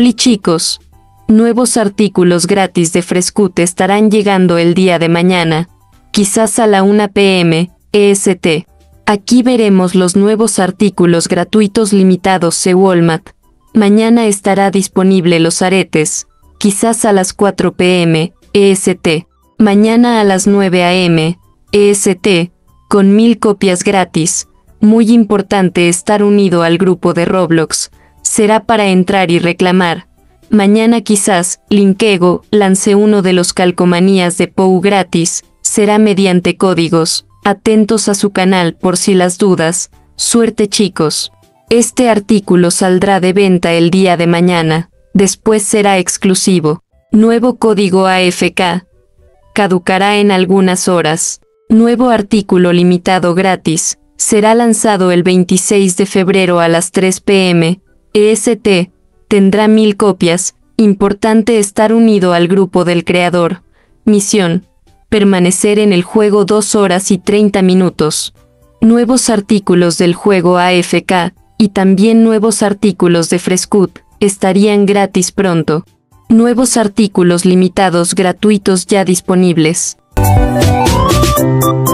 Oli chicos, nuevos artículos gratis de Frescut estarán llegando el día de mañana, quizás a la 1 p.m. EST. Aquí veremos los nuevos artículos gratuitos limitados de Walmart. Mañana estará disponible los aretes, quizás a las 4 p.m. EST. Mañana a las 9 a.m. EST, con 1000 copias gratis. Muy importante estar unido al grupo de Roblox. Será para entrar y reclamar. Mañana quizás, Linkego, lance uno de los calcomanías de Pou gratis. Será mediante códigos. Atentos a su canal por si las dudas. Suerte chicos. Este artículo saldrá de venta el día de mañana. Después será exclusivo. Nuevo código AFK. Caducará en algunas horas. Nuevo artículo limitado gratis. Será lanzado el 26 de febrero a las 3 p.m. EST. Tendrá 1000 copias. Importante estar unido al grupo del creador. Misión: permanecer en el juego 2 horas y 30 minutos. Nuevos artículos del juego AFK y también nuevos artículos de Frescut estarían gratis pronto. Nuevos artículos limitados gratuitos ya disponibles.